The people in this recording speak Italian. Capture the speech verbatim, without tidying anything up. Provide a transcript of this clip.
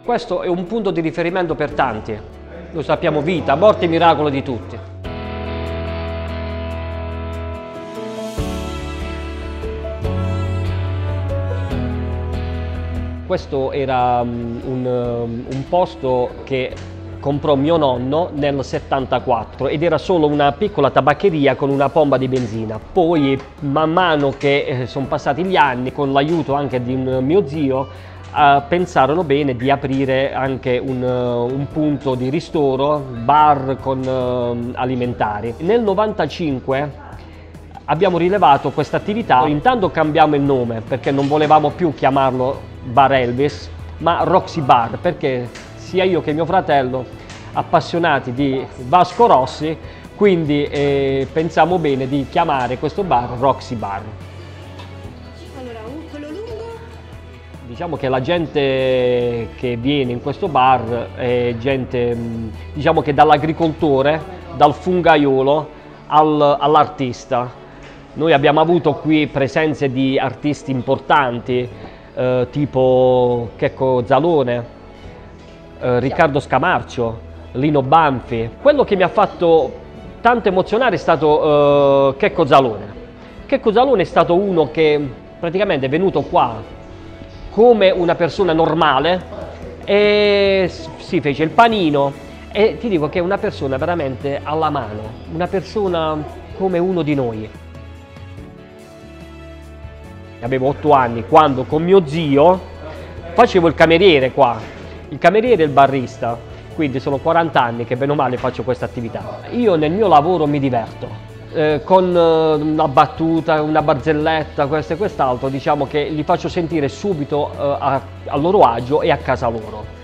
Questo è un punto di riferimento per tanti, lo sappiamo, vita, morte e miracolo di tutti. Questo era um, un, um, un posto che comprò mio nonno nel settantaquattro ed era solo una piccola tabaccheria con una pompa di benzina. Poi, man mano che eh, sono passati gli anni, con l'aiuto anche di un mio zio, eh, pensarono bene di aprire anche un, uh, un punto di ristoro, bar con uh, alimentari. Nel novantacinque abbiamo rilevato questa attività, intanto cambiamo il nome perché non volevamo più chiamarlo Bar Elvis, ma Roxy Bar, perché sia io che mio fratello appassionati di Vasco Rossi, quindi eh, pensiamo bene di chiamare questo bar Roxy Bar. Allora, un quello lungo? Diciamo che la gente che viene in questo bar è gente, diciamo che dall'agricoltore, dal fungaiolo al, all'artista. Noi abbiamo avuto qui presenze di artisti importanti, eh, tipo Checco Zalone, eh, Riccardo Scamarcio, Lino Banfi. Quello che mi ha fatto tanto emozionare è stato eh, Checco Zalone. Checco Zalone è stato uno che praticamente è venuto qua come una persona normale e si fece il panino, e ti dico che è una persona veramente alla mano, una persona come uno di noi. Avevo otto anni quando con mio zio facevo il cameriere qua, il cameriere e il barista, quindi sono quaranta anni che bene o male faccio questa attività. Io nel mio lavoro mi diverto, eh, con eh, una battuta, una barzelletta, questo e quest'altro, diciamo che li faccio sentire subito eh, a, a loro agio e a casa loro.